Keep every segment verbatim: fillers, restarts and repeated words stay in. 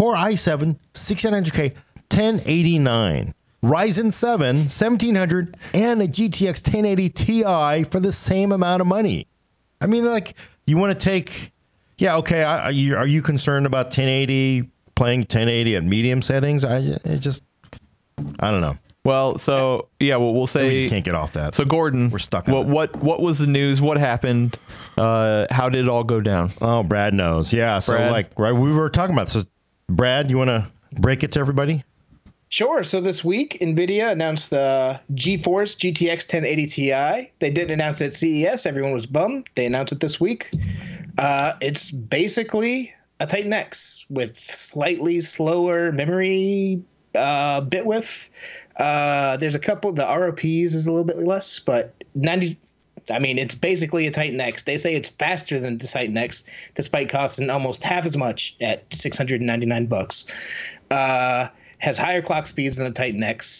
Core i seven, sixteen hundred K, ten eighty-nine. Ryzen seven, seventeen hundred, and a G T X ten eighty Ti for the same amount of money. I mean, like, you want to take, yeah, okay, are you, are you concerned about ten eighty, playing ten eighty at medium settings? I it just, I don't know. Well, so, yeah, well, we'll say... We just can't get off that. So, Gordon, we're stuck what, what, what was the news? What happened? Uh, how did it all go down? Oh, Brad knows. Yeah, so, Brad? like, right, we were talking about, so, Brad, you want to break it to everybody? Sure. So this week, Nvidia announced the GeForce G T X ten eighty Ti. They didn't announce it at C E S. Everyone was bummed. They announced it this week. Uh, it's basically a Titan X with slightly slower memory uh, bit width. Uh, there's a couple. The R O Ps is a little bit less, but ninety. I mean, it's basically a Titan X. They say it's faster than the Titan X, despite costing almost half as much at six hundred ninety-nine bucks. Uh, has higher clock speeds than the Titan X.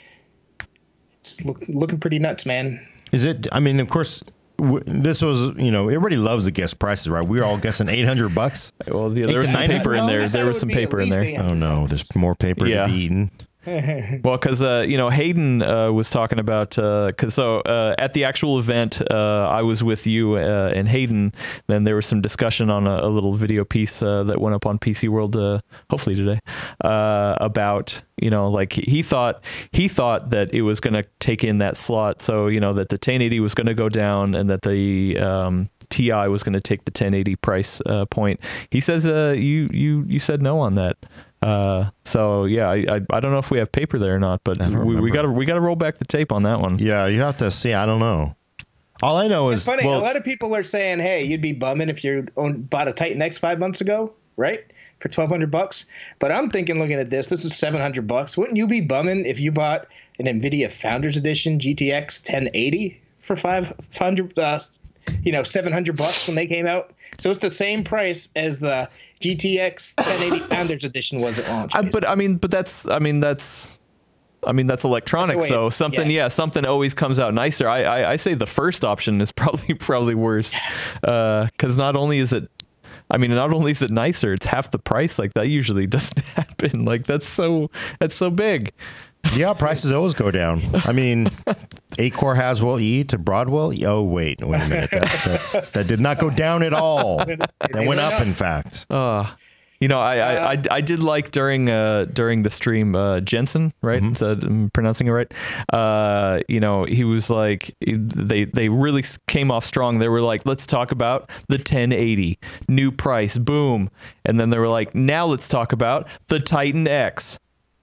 It's look, looking pretty nuts, man. Is it? I mean, of course, w this was, you know, everybody loves to guess prices, right? We were all guessing eight hundred bucks. Well, yeah, there was some paper in there. There was some paper in there. Oh, no, there's more paper yeah. to be eaten. Well, because, uh, you know, Hayden uh, was talking about, because uh, so uh, at the actual event, uh, I was with you uh, and Hayden. Then there was some discussion on a, a little video piece uh, that went up on PCWorld, uh, hopefully today, uh, about, you know, like he thought he thought that it was going to take in that slot. So, you know, that the ten eighty was going to go down and that the um, Ti was going to take the ten eighty price uh, point. He says uh, you, you, you said no on that. Uh, so yeah, I, I I don't know if we have paper there or not, but we, we gotta we gotta roll back the tape on that one. Yeah, you have to see. I don't know. All I know it's is funny. Well, a lot of people are saying, "Hey, you'd be bumming if you owned, bought a Titan X five months ago, right? For twelve hundred bucks." But I'm thinking, looking at this, this is seven hundred bucks. Wouldn't you be bumming if you bought an Nvidia Founders Edition G T X ten eighty for five hundred, uh, you know, seven hundred bucks when they came out? So it's the same price as the G T X ten eighty Founders Edition was at launch. I, but I mean, but that's, I mean, that's, I mean, that's electronics. So something, yeah. yeah, something always comes out nicer. I, I, I say the first option is probably, probably worse. Uh, cause not only is it, I mean, not only is it nicer, it's half the price. Like that usually doesn't happen. Like that's so, that's so big. Yeah, prices always go down. I mean, eight core Haswell E to Broadwell. Oh, wait, wait a minute. That, that, that did not go down at all. That went up, in fact. Uh, you know, I, I, I, I did like during uh, during the stream, uh, Jensen, right? Mm-hmm. So I'm pronouncing it right. Uh, you know, he was like, they, they really came off strong. They were like, let's talk about the ten eighty, new price, boom. And then they were like, now let's talk about the Titan X.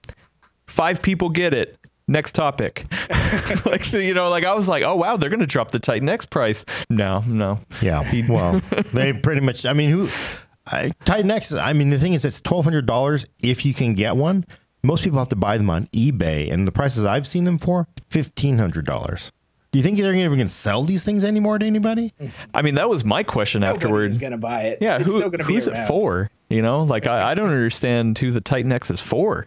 Five people get it. Next topic. Like, you know, like I was like, oh, wow, they're going to drop the Titan X price. No, no. Yeah. Well, they pretty much, I mean, who, uh, Titan X, I mean, the thing is, it's twelve hundred dollars if you can get one. Most people have to buy them on eBay, and the prices I've seen them for, fifteen hundred dollars. Do you think they're even going to sell these things anymore to anybody? I mean, that was my question afterwards. Nobody's going to buy it. Yeah, it's who, still gonna who's be it around. for? You know, like I, I don't understand who the Titan X is for.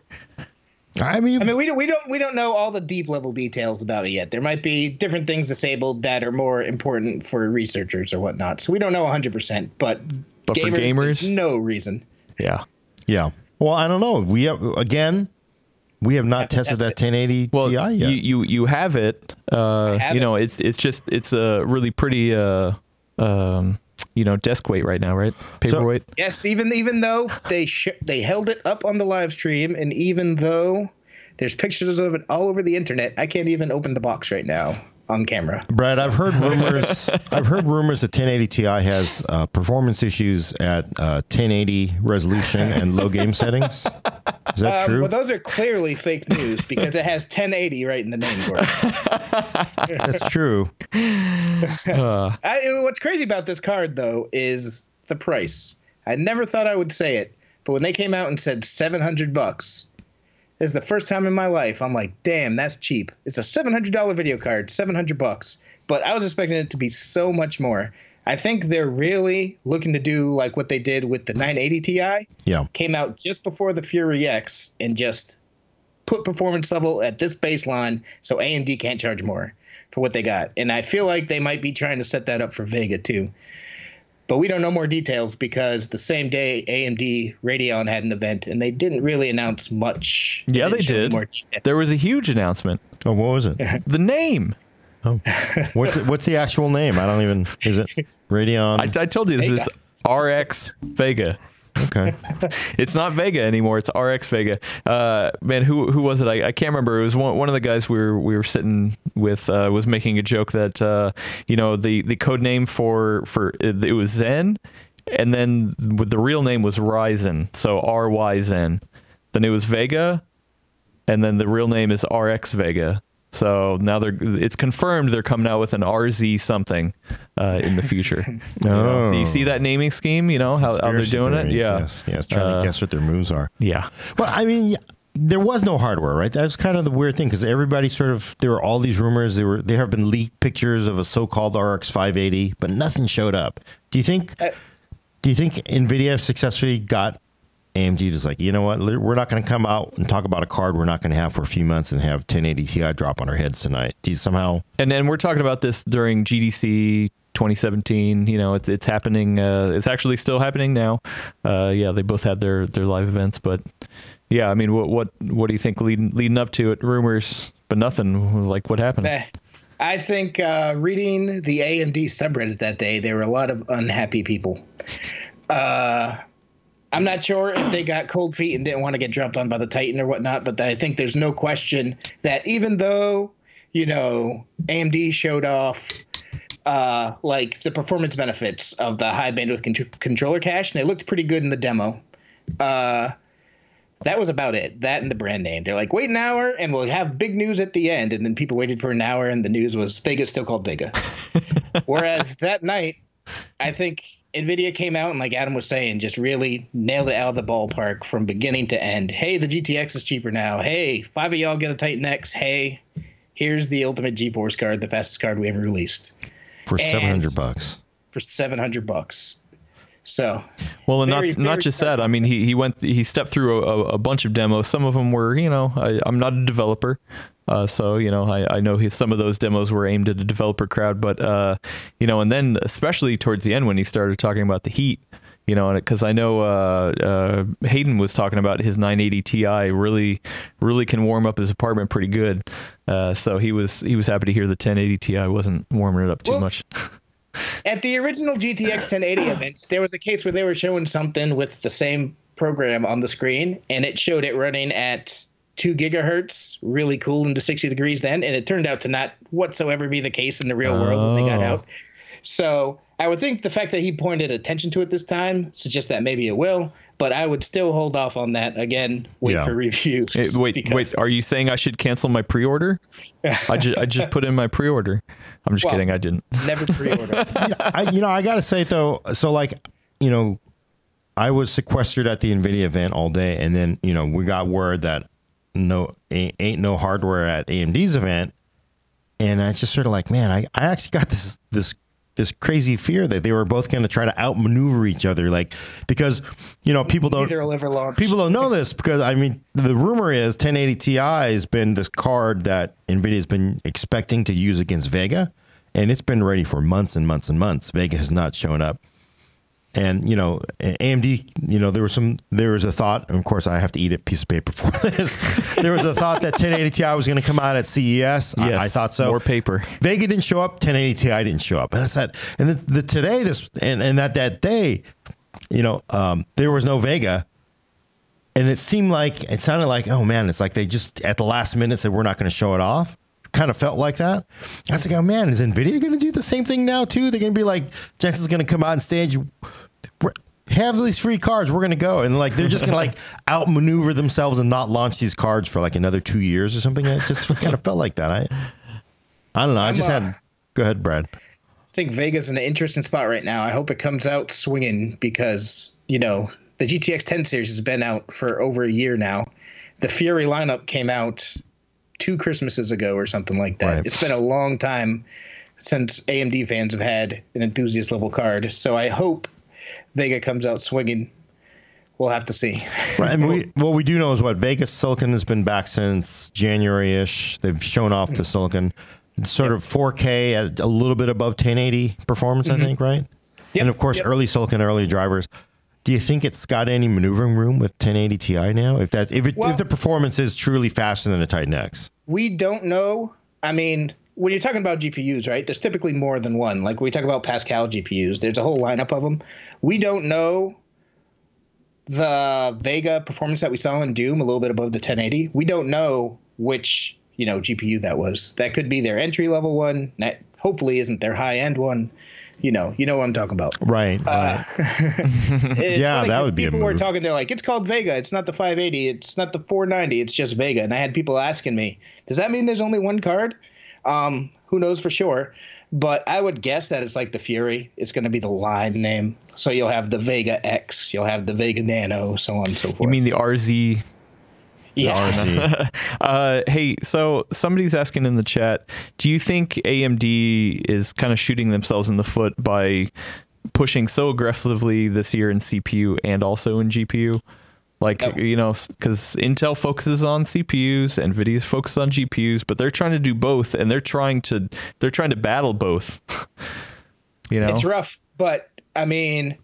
I mean, I mean, we don't, we don't, we don't know all the deep level details about it yet. There might be different things disabled that are more important for researchers or whatnot. So we don't know one hundred percent. But, but gamers, for gamers, there's no reason. Yeah, yeah. Well, I don't know. We have again, we have not have tested that ten eighty well, Ti yet. You you you have it. Uh, have you it. know, it's it's just it's a really pretty. Uh, um, you know, desk weight right now, right? Paperweight. So, yes, even even though they sh they held it up on the live stream, and even though there's pictures of it all over the internet, I can't even open the box right now on camera. Brad, so. I've heard rumors. I've heard rumors that ten eighty Ti has uh, performance issues at uh, ten eighty resolution and low game settings. Is that um, true? Well, those are clearly fake news because it has ten eighty right in the name, Gordon. That's true. Uh. I, what's crazy about this card, though, is the price. I never thought I would say it, but when they came out and said seven hundred bucks, this is the first time in my life I'm like, damn, that's cheap. It's a seven hundred dollar video card, seven hundred bucks. But I was expecting it to be so much more. I think they're really looking to do like what they did with the nine eighty Ti. Yeah. Came out just before the Fury X and just put performance level at this baseline so A M D can't charge more for what they got. And I feel like they might be trying to set that up for Vega too. But we don't know more details because the same day A M D Radeon had an event and they didn't really announce much. Yeah, they, they did. There was a huge announcement. Oh, what was it? The name. Oh, what's it, what's the actual name? I don't even. Is it Radeon? I, I told you this is R X Vega. Okay. It's not Vega anymore. It's R X Vega. Uh, man, who who was it? I, I can't remember. It was one, one of the guys we were we were sitting with uh, was making a joke that uh, you know the the code name for for it, it was Zen, and then the real name was Ryzen. So R Y Zen. Then it was Vega, and then the real name is R X Vega. So now they're it's confirmed they're coming out with an R Z something uh, in the future. Oh. You know? So you see that naming scheme? You know how, how they're doing theories, it? Yeah, yes, yes. Trying uh, to guess what their moves are. Yeah. Well, I mean, yeah, there was no hardware, right? That's kind of the weird thing because everybody sort of there were all these rumors. There were there have been leaked pictures of a so-called R X five eighty, but nothing showed up. Do you think? Uh, do you think Nvidia successfully got A M D just like, you know what, we're not going to come out and talk about a card we're not going to have for a few months and have ten eighty Ti drop on our heads tonight? Do you somehow? And then we're talking about this during G D C twenty seventeen. You know, it's, it's happening. Uh, it's actually still happening now. Uh, yeah, they both had their, their live events. But yeah, I mean, what what what do you think leading leading up to it? Rumors, but nothing. Like what happened? I think uh, reading the A M D subreddit that day, there were a lot of unhappy people. Uh, I'm not sure if they got cold feet and didn't want to get dropped on by the Titan or whatnot, but I think there's no question that even though, you know, A M D showed off uh, like the performance benefits of the high bandwidth con controller cache, and it looked pretty good in the demo. Uh, that was about it. That and the brand name. They're like, wait an hour and we'll have big news at the end. And then people waited for an hour and the news was Vega's still called Vega. Whereas that night, I think Nvidia came out and, like Adam was saying, just really nailed it out of the ballpark from beginning to end. Hey, the G T X is cheaper now. Hey, five of y'all get a Titan X. Hey, here's the ultimate GeForce card, the fastest card we ever released. For seven hundred bucks. For seven hundred bucks. So, well, and very, not very not just that. I mean, he he went he stepped through a, a bunch of demos. Some of them were, you know, I, I'm not a developer, uh, so you know, I I know he, some of those demos were aimed at a developer crowd, but uh, you know, and then especially towards the end when he started talking about the heat, you know, because I know uh, uh, Hayden was talking about his nine eighty Ti really really can warm up his apartment pretty good. Uh, so he was he was happy to hear the ten eighty Ti wasn't warming it up too well, much. At the original G T X ten eighty event, there was a case where they were showing something with the same program on the screen, and it showed it running at two gigahertz, really cool into sixty degrees then, and it turned out to not whatsoever be the case in the real world oh. when they got out. So I would think the fact that he pointed attention to it this time suggests that maybe it will, but I would still hold off on that. Again, wait yeah. for reviews. Hey, wait, wait, are you saying I should cancel my pre-order? I just I just put in my pre-order. I'm just well, kidding. I didn't. Never pre-order. I, you know, I got to say, though, so like, you know, I was sequestered at the NVIDIA event all day. And then, you know, we got word that no ain't, ain't no hardware at A M D's event. And I just sort of like, man, I, I actually got this this this crazy fear that they were both going to try to outmaneuver each other. Like, because, you know, people don't people don't know this because, I mean, the rumor is ten eighty Ti has been this card that NVIDIA has been expecting to use against Vega. And it's been ready for months and months and months. Vega has not shown up. And, you know, A M D, you know, there was some, there was a thought, and of course I have to eat a piece of paper for this. There was a thought that ten eighty Ti was going to come out at C E S. Yes, I, I thought so. More paper. Vega didn't show up. ten eighty Ti didn't show up. And I said, and the, the today, this, and, and that, that day, you know, um, there was no Vega. And it seemed like, it sounded like, oh man, it's like they just at the last minute said, we're not going to show it off. Kind of felt like that. I was like, oh man, is Nvidia going to do the same thing now too? They're going to be like, Jensen's going to come out on stage, have these free cards, we're going to go. And like, they're just going to like outmaneuver themselves and not launch these cards for like another two years or something. It just kind of felt like that. I, I don't know. I I'm, just had, uh, go ahead, Brad. I think Vega's in an interesting spot right now. I hope it comes out swinging because, you know, the G T X ten series has been out for over a year now. The Fury lineup came out two Christmases ago or something like that. Right. It's been a long time since A M D fans have had an enthusiast level card. So I hope Vega comes out swinging. We'll have to see. Right. And we, what we do know is what Vega Silicon has been back since January-ish. They've shown off the Silicon. It's sort yep. of four K at a little bit above ten eighty performance, mm-hmm. I think, right? Yep, and of course, yep. early silicon, early drivers. Do you think it's got any maneuvering room with ten eighty Ti now? If that, if it, Well, if the performance is truly faster than a Titan X, we don't know. I mean, when you're talking about G P Us, right? There's typically more than one. Like we talk about Pascal G P Us, there's a whole lineup of them. We don't know the Vega performance that we saw in Doom, a little bit above the ten eighty. We don't know which, you know, G P U that was. That could be their entry level one. That hopefully isn't their high end one. You know, you know what I'm talking about. right? Uh, right. Yeah, that would be a people were move. talking. They're like, it's called Vega. It's not the five eighty. It's not the four ninety. It's just Vega. And I had people asking me, does that mean there's only one card? Um, who knows for sure? But I would guess that it's like the Fury. It's going to be the line name. So you'll have the Vega X. You'll have the Vega Nano, so on and so forth. You mean the R Z? Yeah. R C. uh, hey, so somebody's asking in the chat, do you think A M D is kind of shooting themselves in the foot by pushing so aggressively this year in C P U and also in G P U? Like, Yep. you know, because Intel focuses on C P Us, NVIDIA's focuses on G P Us, but they're trying to do both, and they're trying to they're trying to battle both. You know, It's rough, but I mean,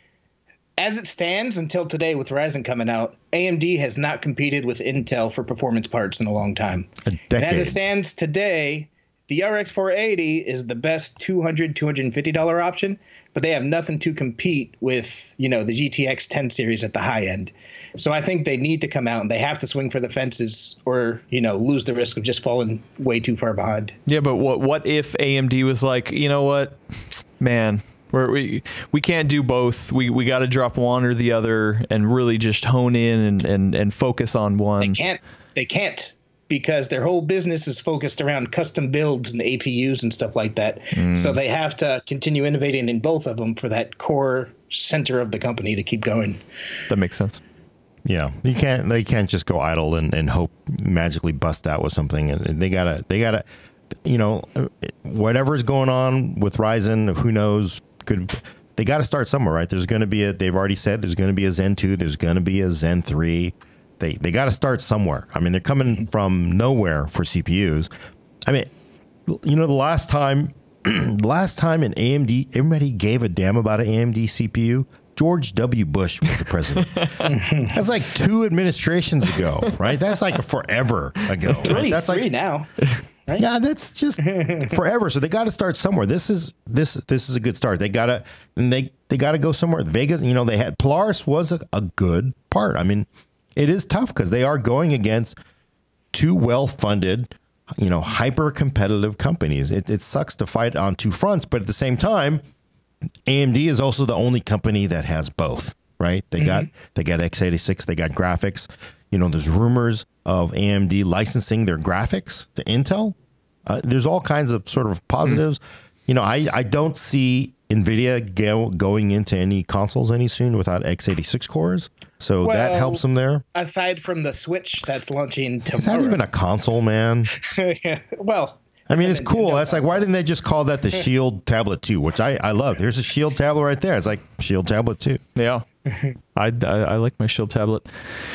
as it stands until today with Ryzen coming out, A M D has not competed with Intel for performance parts in a long time. A And decade. as it stands today, the R X four eighty is the best two hundred dollars, two hundred fifty dollars option, but they have nothing to compete with, you know, the G T X ten series at the high end. So I think they need to come out and they have to swing for the fences or, you know, lose the risk of just falling way too far behind. yeah, but what what if A M D was like, you know what, man, we're, we we can't do both. We we got to drop one or the other and really just hone in and and, and focus on one. They can't. They can't because their whole business is focused around custom builds and A P Us and stuff like that. Mm. So they have to continue innovating in both of them for that core center of the company to keep going. That makes sense. Yeah, you can't. They can't just go idle and, and hope magically bust out with something. And they gotta. They gotta. You know, whatever's going on with Ryzen, who knows? Could they got to start somewhere, right? There's going to be a. They've already said there's going to be a Zen two. There's going to be a Zen three. They they got to start somewhere. I mean, they're coming from nowhere for C P Us. I mean, you know, the last time, last time an A M D, everybody gave a damn about an A M D C P U. George W. Bush was the president. That's like two administrations ago, right? That's like forever ago. Right? Three, That's three like now. Right? yeah, that's just forever. So they got to start somewhere. This is this this is a good start. They gotta and they they got to go somewhere. Vegas, you know, they had Polaris was a, a good part. I mean, it is tough because they are going against two well-funded, you know, hyper-competitive companies. It, it sucks to fight on two fronts, but at the same time, A M D is also the only company that has both, right? They mm-hmm. got they got x eighty-six, they got graphics. You know, there's rumors of A M D licensing their graphics to Intel. Uh, there's all kinds of sort of positives. Mm-hmm. You know, I, I don't see Nvidia go, going into any consoles any soon without x eighty-six cores. So well, that helps them there. Aside from the Switch that's launching tomorrow. Is that even a console, man? yeah. Well, I mean, it's cool. That's like, why didn't they just call that the Shield Tablet two, which I, I love. There's a Shield tablet right there. It's like Shield Tablet two. Yeah. I, I, I like my Shield tablet.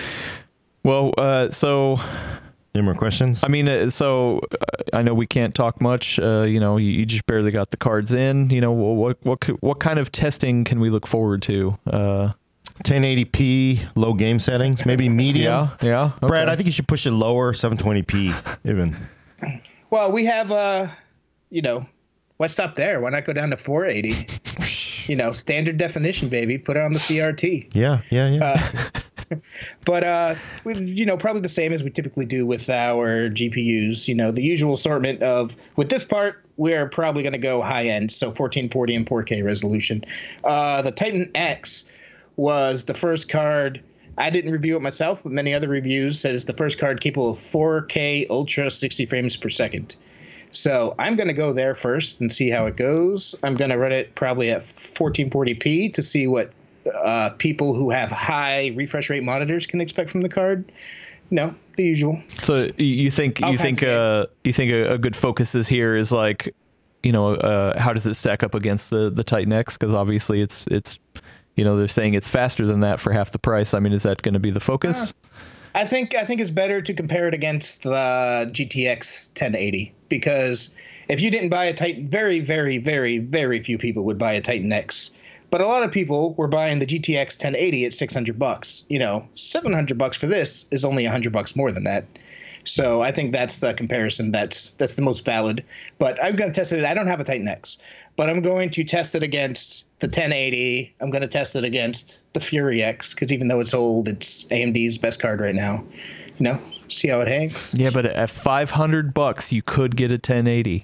Well, uh, so... Any more questions? I mean, uh, so uh, I know we can't talk much. Uh, you know, you, you just barely got the cards in. You know, what what what kind of testing can we look forward to? Uh, ten eighty p, low game settings, maybe medium. Yeah, yeah. Okay. Brad, I think you should push it lower, seven twenty p even. Well, we have, uh, you know, why stop there? Why not go down to four eighty? You know, standard definition, baby. Put it on the C R T. Yeah, yeah, yeah. Uh, but, uh, we, you know, probably the same as we typically do with our G P Us. You know, the usual assortment of, with this part, we're probably going to go high end, so fourteen forty and four K resolution. Uh, the Titan X was the first card. I didn't review it myself, but many other reviews said it's the first card capable of four K Ultra sixty frames per second. So I'm going to go there first and see how it goes. I'm going to run it probably at fourteen forty p to see what uh, people who have high refresh rate monitors can expect from the card. No, the usual. So you think All you think uh, you think a, a good focus is here is like, you know, uh, how does it stack up against the the Titan X? Because obviously it's it's you know, they're saying it's faster than that for half the price. I mean, is that going to be the focus? Uh, I think I think it's better to compare it against the G T X ten eighty, because if you didn't buy a Titan, very, very, very, very few people would buy a Titan X But a lot of people were buying the G T X ten eighty at six hundred bucks. You know, seven hundred bucks for this is only one hundred bucks more than that. So I think that's the comparison that's that's the most valid. But I'm going to test it. I don't have a Titan X, but I'm going to test it against the ten eighty. I'm going to test it against the Fury X, because even though it's old, it's A M D's best card right now. You know, see how it hangs. Yeah, but at five hundred bucks, you could get a ten eighty.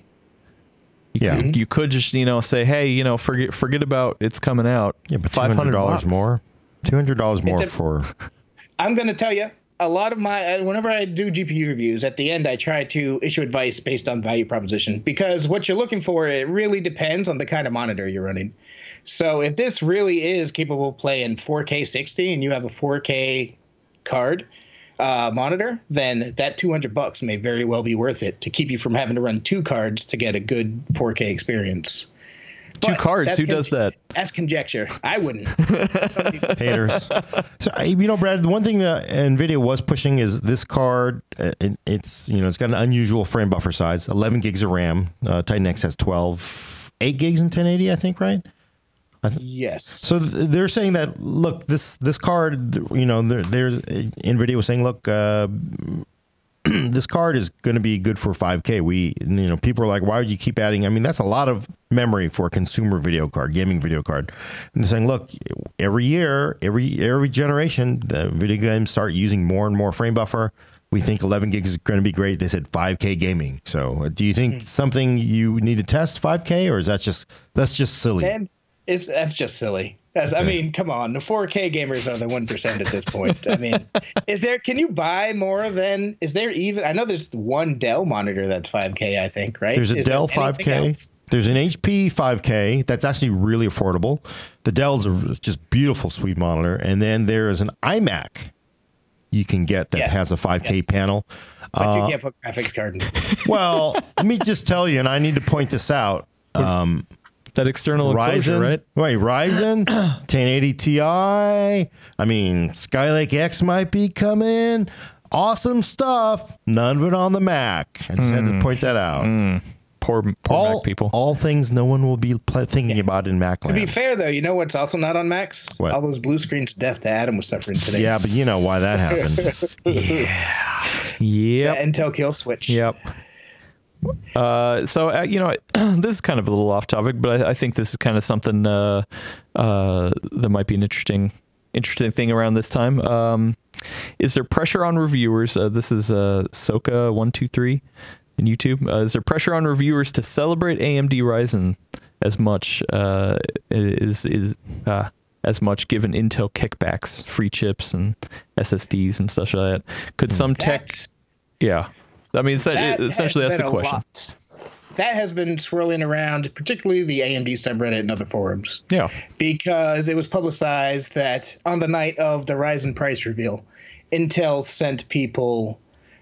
You Yeah, could, you could just, you know, say, hey, you know, forget forget about it's coming out. Yeah, but five hundred dollars more. Two hundred dollars more a, for. I'm going to tell you, a lot of my, whenever I do G P U reviews, at the end I try to issue advice based on value proposition, because what you're looking for, it really depends on the kind of monitor you're running. So if this really is capable of playing four K sixty and you have a four K card uh, monitor, then that two hundred bucks may very well be worth it to keep you from having to run two cards to get a good four K experience. Two But cards? Who con- does that? That's conjecture. I wouldn't. Haters. So you know, Brad, the one thing that Nvidia was pushing is this card. uh, It, it's you know it's got an unusual frame buffer size, eleven gigs of RAM. Uh, Titan X has twelve, eight gigs in ten eighty, I think, right? I th- Yes. So th- they're saying that look, this this card, you know, they're, they're Nvidia was saying, look, uh, this card is going to be good for five K. We, you know, people are like, why would you keep adding? I mean, that's a lot of memory for a consumer video card, gaming video card. And they're saying, look, every year, every every generation, the video games start using more and more frame buffer. We think eleven gigs is going to be great. They said five K gaming. So, do you think mm-hmm. something you need to test five K, or is that just that's just silly? Man, it's that's just silly. That's, okay. I mean, come on. The four K gamers are the one percent at this point. I mean, is there, can you buy more than, is there even, I know there's one Dell monitor that's five K, I think, right? There's a is Dell there five K. Else? There's an H P five K that's actually really affordable. The Dell's a just beautiful, sweet monitor. And then there is an iMac you can get that yes. has a five K yes. panel. But uh, you can't put graphics card in. Well, let me just tell you, and I need to point this out. Um, That external enclosure, Ryzen, right? Wait, Ryzen ten eighty Ti. I mean, Skylake X might be coming. Awesome stuff. None of it on the Mac. I just mm. had to point that out. Mm. Poor, poor all, Mac people. All things no one will be thinking yeah. about in Mac To land. be fair, though, you know what's also not on Macs? What? All those blue screens death that Adam was suffering today. Yeah, but you know why that happened. yeah. Yep. Intel kill switch. Yep. Uh, so, uh, you know, this is kind of a little off topic, but I, I think this is kind of something uh, uh, that might be an interesting interesting thing around this time. Um, is there pressure on reviewers? Uh, this is uh, Soka one two three in YouTube. Uh, is there pressure on reviewers to celebrate A M D Ryzen as much uh, is is uh, as much given Intel kickbacks, free chips, and S S Ds and stuff like that? Could some tech? Yeah. I mean, that essentially that's the question. Lot. That has been swirling around, particularly the A M D subreddit and other forums. Yeah. Because it was publicized that on the night of the Ryzen price reveal, Intel sent people,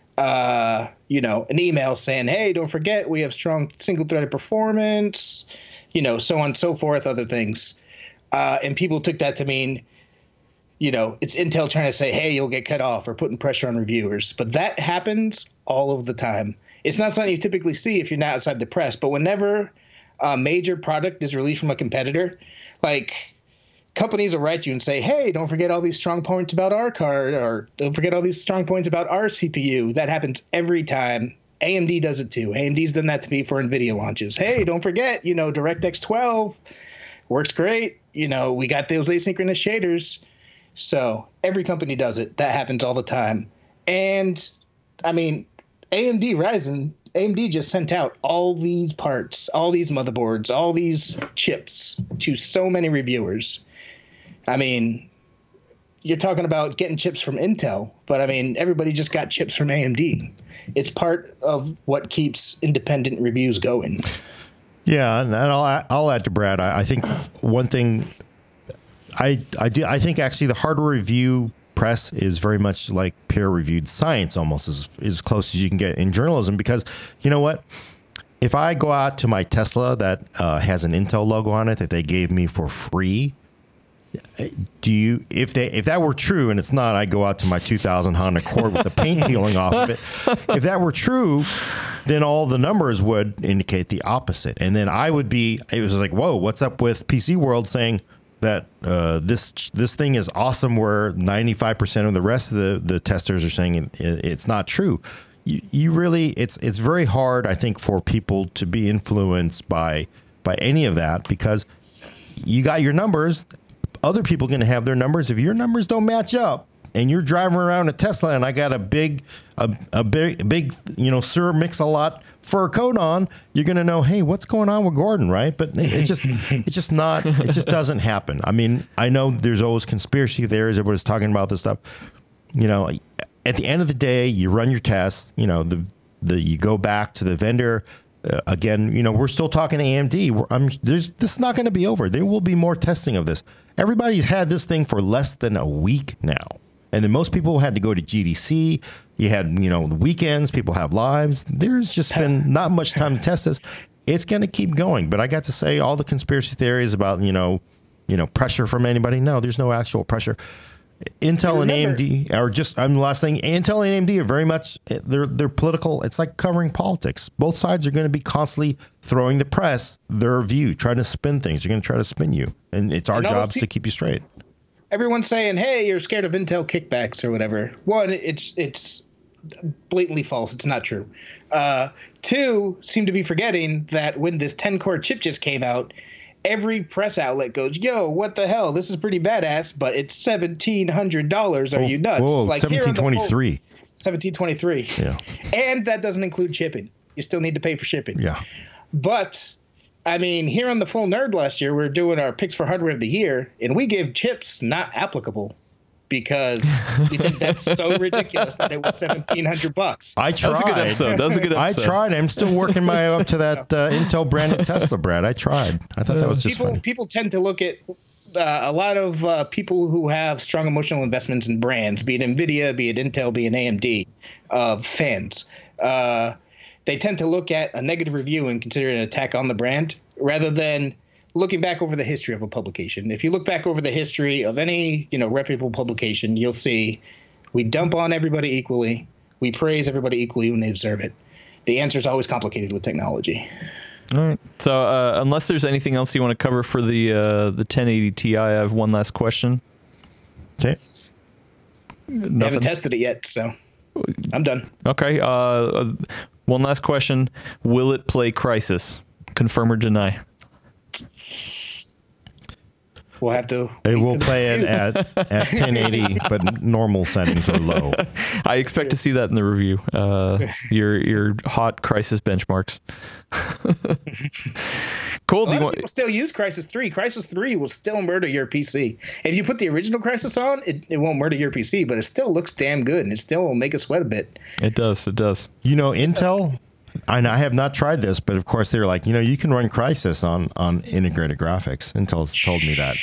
uh, you know, an email saying, hey, don't forget, we have strong single-threaded performance, you know, so on and so forth, other things. Uh, and people took that to mean, you know, it's Intel trying to say, hey, you'll get cut off, or putting pressure on reviewers. But that happens all of the time. It's not something you typically see if you're not outside the press. But whenever a major product is released from a competitor, like companies will write you and say, hey, don't forget all these strong points about our card, or don't forget all these strong points about our C P U. That happens every time. A M D does it too. A M D's done that to me for NVIDIA launches. Hey, don't forget, you know, DirectX twelve works great. You know, we got those asynchronous shaders. So every company does it. That happens all the time. And I mean, A M D Ryzen, A M D just sent out all these parts, all these motherboards, all these chips to so many reviewers. I mean, you're talking about getting chips from Intel, but I mean, everybody just got chips from A M D. It's part of what keeps independent reviews going. Yeah, and I'll I'll add to Brad. I, I think one thing I I do I think actually the hardware review press is very much like peer-reviewed science, almost as as close as you can get in journalism. Because you know what, if I go out to my Tesla that uh, has an Intel logo on it that they gave me for free, do you if they if that were true, and it's not, I go out to my two thousand Honda Accord with the paint peeling off of it. If that were true, then all the numbers would indicate the opposite, and then I would be. It was like, whoa, what's up with PCWorld saying that uh, this this thing is awesome, where ninety-five percent of the rest of the, the testers are saying it, it's not true. You, you really, it's it's very hard, I think, for people to be influenced by by any of that, because you got your numbers. Other people are going to have their numbers. If your numbers don't match up, and you're driving around a Tesla, and I got a big, a, a big, big, you know, Sir Mix-a-Lot fur coat on, you're going to know, hey, what's going on with Gordon, right? But it's just, it's just not, it just doesn't happen. I mean, I know there's always conspiracy theories. Everybody's talking about this stuff. You know, at the end of the day, you run your tests. You know, the the you go back to the vendor. Uh, again, you know, we're still talking A M D. We're, I'm, there's, this is not going to be over. There will be more testing of this. Everybody's had this thing for less than a week now. And then most people had to go to G D C. You had, you know, the weekends. People have lives. There's just been not much time to test this. It's going to keep going. But I got to say, all the conspiracy theories about, you know, you know, pressure from anybody. No, there's no actual pressure. Intel and A M D are just, I'm the last thing, Intel and A M D are very much, they're, they're political. It's like covering politics. Both sides are going to be constantly throwing the press their view, trying to spin things. They're going to try to spin you. And it's our jobs to keep you straight. Everyone's saying, hey, you're scared of Intel kickbacks or whatever. One, it's it's blatantly false. It's not true. Uh, two, seem to be forgetting that when this ten-core chip just came out, every press outlet goes, yo, what the hell? This is pretty badass, but it's seventeen hundred dollars. Are oh, you nuts? Whoa, like seventeen twenty-three. seventeen twenty-three. Yeah. And that doesn't include shipping. You still need to pay for shipping. Yeah. But I mean, here on the Full Nerd last year, we were doing our picks for hardware of the year, and we gave chips not applicable because we think that's so ridiculous that it was seventeen hundred bucks. I tried. That was a good episode. That was a good episode. I tried. I'm still working my way up to that uh, Intel branded Tesla, Brad. I tried. I thought that was just people, funny. People tend to look at uh, a lot of uh, people who have strong emotional investments in brands, be it Nvidia, be it Intel, be it A M D, uh, fans. Uh, they tend to look at a negative review and consider it an attack on the brand rather than looking back over the history of a publication. If you look back over the history of any, you know, reputable publication, you'll see we dump on everybody equally. We praise everybody equally when they deserve it. The answer is always complicated with technology. All right. So uh, unless there's anything else you want to cover for the uh, the ten eighty Ti, I have one last question. Okay. Nothing. I haven't tested it yet, so I'm done. Okay. Uh, one last question. Will it play Crysis? Confirm or deny? We'll have to. It will play it at, at ten eighty, but normal settings are low. I expect to see that in the review. Uh, your your hot Crysis benchmarks. Cool. A lot Do you of want? people still use Crysis three. Crysis three will still murder your P C. If you put the original Crysis on, it, it won't murder your P C, but it still looks damn good, and it still will make it sweat a bit. It does. It does. You know, Intel. I, I have not tried this, but of course they're like, you know, you can run Crysis on on integrated graphics. Intel's told me that.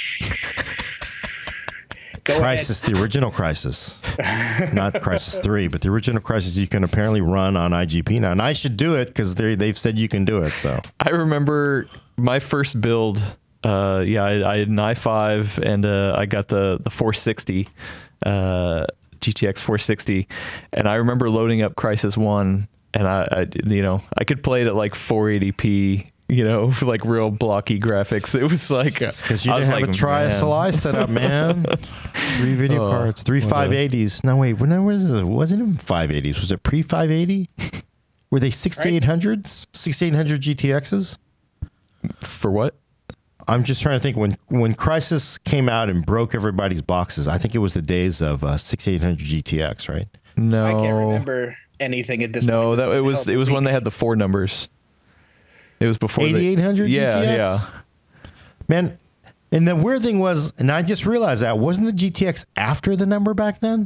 Go Crysis, ahead. the original Crysis, not Crysis three, but the original Crysis you can apparently run on I G P now, and I should do it because they they've said you can do it. So I remember my first build. Uh, yeah, I, I had an i five and uh, I got the the four sixty, uh, G T X four sixty, and I remember loading up Crysis one. And I, I, you know, I could play it at like four eighty p, you know, for like real blocky graphics. It was like, because you didn't have like, a tri-S L I setup, man. Three video oh, cards, three five eighties. No, wait, when was it? Wasn't it five eighties? Was it pre five eighty? Were they sixty-eight hundreds, sixty-eight hundred G T Xs? For what? I'm just trying to think when when Crysis came out and broke everybody's boxes. I think it was the days of uh, sixty-eight hundred G T X, right? No, I can't remember anything at this no, point. No, that it was it was when they had the four numbers. It was before eighty-eight hundred yeah, G T X. Yeah, man. And the weird thing was, and I just realized that wasn't the G T X after the number back then,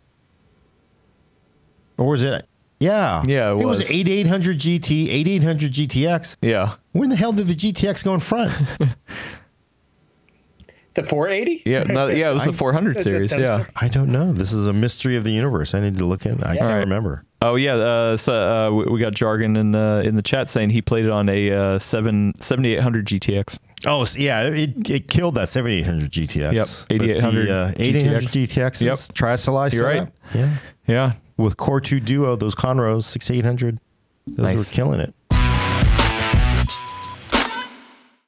or was it? Yeah, yeah, it, it was, was eighty-eight hundred G T, eighty-eight hundred G T X. Yeah. When the hell did the G T X go in front? The four eighty? Yeah, no, yeah, it was the four hundred series. Yeah, I don't know. This is a mystery of the universe. I need to look in. I yeah. can't right. remember. Oh yeah, uh, so uh, we, we got Jargon in the in the chat saying he played it on a uh, seven seventy-eight hundred G T X. Oh yeah, it it killed that seventy-eight hundred G T X. Yep, eighty-eight hundred. The, uh, eighty-eight hundred G T Xs. Yep, tri-S L I setup. You're right. Yeah, yeah. With Core two Duo, those Conros sixty-eight hundred, those nice. were killing it.